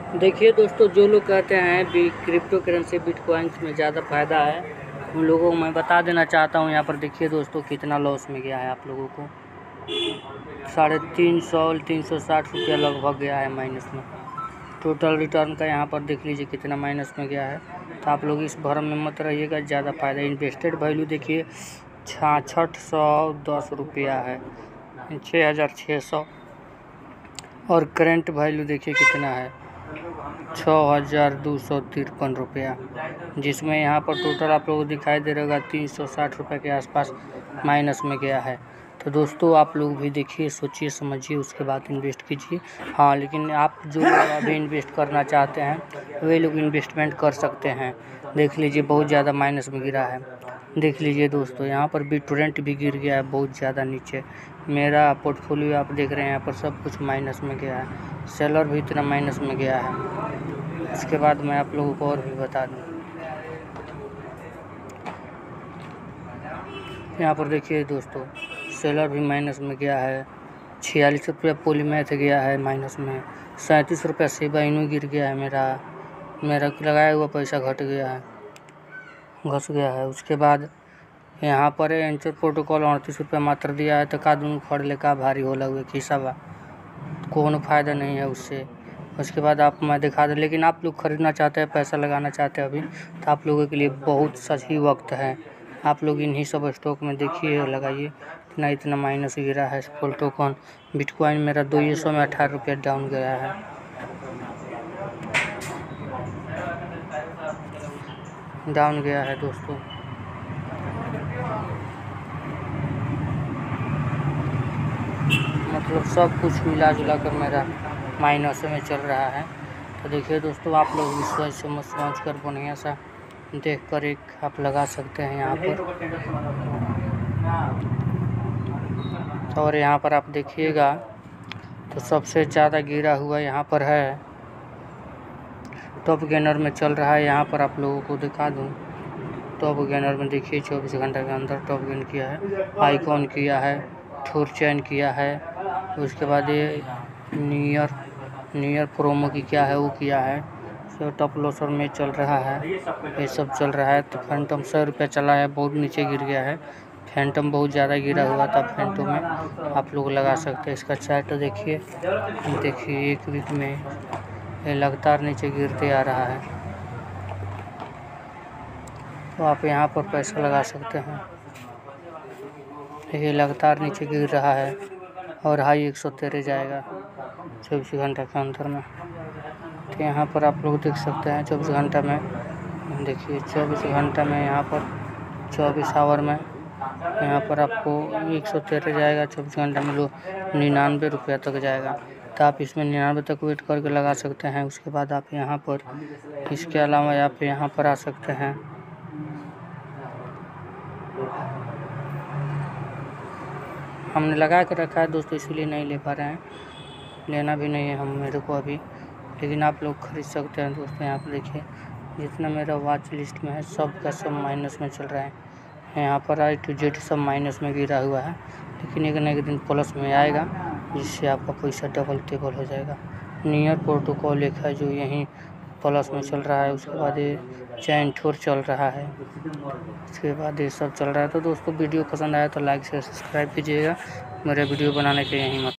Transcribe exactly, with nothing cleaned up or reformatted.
देखिए दोस्तों, जो लोग कहते हैं भी क्रिप्टो करेंसी बिटकॉइंस में ज़्यादा फ़ायदा है, उन लोगों को मैं बता देना चाहता हूँ। यहाँ पर देखिए दोस्तों, कितना लॉस में गया है आप लोगों को। साढ़े तीन सौ तीन सौ साठ रुपया लगभग गया है माइनस में। टोटल रिटर्न का यहाँ पर देख लीजिए कितना माइनस में गया है। तो आप लोग इस भरम में मत रहिएगा, ज़्यादा फ़ायदा। इन्वेस्टेड वैल्यू देखिए छाछठ सौ दस रुपया है, छः हज़ार छः सौ। और करेंट वैल्यू देखिए कितना है, छः हज़ार दो सौ तिरपन रुपया, जिसमें यहाँ पर टोटल आप लोगों को दिखाई दे रहेगा तीन सौ साठ रुपये के आसपास माइनस में गया है। तो दोस्तों आप लोग भी देखिए, सोचिए समझिए, उसके बाद इन्वेस्ट कीजिए। हाँ, लेकिन आप जो अभी इन्वेस्ट करना चाहते हैं वे लोग इन्वेस्टमेंट कर सकते हैं। देख लीजिए बहुत ज़्यादा माइनस में गिरा है। देख लीजिए दोस्तों, यहाँ पर बिटटोरेंट भी गिर गया है बहुत ज़्यादा नीचे। मेरा पोर्टफोलियो आप देख रहे हैं, यहाँ पर सब कुछ माइनस में गया है। सेलर भी इतना माइनस में गया है। इसके बाद मैं आप लोगों को और भी बता दूँ, यहाँ पर देखिए दोस्तों, सेलर भी माइनस में गया है। छियालीस रुपया पॉलीमैथ गया है माइनस में। सैंतीस रुपया सेबा इनू गिर गया है। मेरा मेरा लगाया हुआ पैसा घट गया है, घस गया है। उसके बाद यहाँ पर एंचर प्रोटोकॉल अड़तीस रुपया मात्र दिया है। तो का दून खड़ ले का भारी हो लगे खिसा बा, कोनो फ़ायदा नहीं है उससे। उसके बाद आप मैं दिखा दूँ, लेकिन आप लोग ख़रीदना चाहते हैं, पैसा लगाना चाहते हैं अभी, तो आप लोगों के लिए बहुत सही वक्त है। आप लोग इन्हीं सब स्टॉक में देखिए और लगाइए। इतना इतना माइनस गिरा है पोल्टोकॉन। बिटकॉइन मेरा दो सौ में अठारह रुपया डाउन गया है, डाउन गया है दोस्तों। मतलब सब कुछ मिला जुला कर मेरा माइनस में चल रहा है। तो देखिए दोस्तों, आप लोग भी सोच समझ समझ कर बढ़िया सा देख कर एक आप लगा सकते हैं यहाँ पर। और यहाँ पर आप देखिएगा तो सबसे ज़्यादा गिरा हुआ यहाँ पर है, टॉप गेनर में चल रहा है। यहाँ पर आप लोगों को दिखा दूँ, टॉप गेनर में देखिए चौबीस घंटे के अंदर टॉप गेन किया है, आइकॉन किया है, थोर चैन किया है। उसके बाद ये नियर नियर प्रोमो की क्या है वो किया है। तो टॉप लॉसर में चल रहा है, ये सब चल रहा है। तो फैंटम सौ रुपया चला है, बहुत नीचे गिर गया है। फैंटम बहुत ज़्यादा गिरा हुआ था, फैंटम में आप लोग लगा सकते हैं। इसका चार्ट देखिए, देखिए एक वीक में ये लगातार नीचे गिरते आ रहा है। तो आप यहाँ पर पैसा लगा सकते हैं। ये लगातार नीचे गिर रहा है और हाई एक सौ तेरह जाएगा चौबीस घंटे के अंदर में। तो यहाँ पर आप लोग देख सकते हैं चौबीस घंटा में, देखिए चौबीस घंटा में यहाँ पर चौबीस आवर में यहाँ पर आपको एक सौ तेरह जाएगा। चौबीस घंटा में लो निन्यानवे रुपया तक जाएगा। तो आप इसमें निन्यानवे तक वेट करके लगा सकते हैं। उसके बाद आप यहाँ पर, इसके अलावा आप यहाँ पर आ सकते हैं। हमने लगा कर रखा है दोस्तों, इसीलिए नहीं ले पा रहे हैं, लेना भी नहीं है हम मेरे को अभी, लेकिन आप लोग खरीद सकते हैं दोस्तों। यहाँ पर देखिए जितना मेरा वॉच लिस्ट में है सब का सब माइनस में चल रहा है। यहाँ पर आई टू जेड सब माइनस में गिरा हुआ है, लेकिन एक न एक दिन प्लस में आएगा, जिससे आपका पैसा डबल टेबल हो जाएगा। नियर प्रोटोकॉल एक है जो यहीं प्लस में चल रहा है। उसके बाद ये चैन ठोर चल रहा है, उसके बाद ये सब चल रहा है। तो दोस्तों वीडियो पसंद आया तो लाइक से सब्सक्राइब कीजिएगा। मेरे वीडियो बनाने के यही मत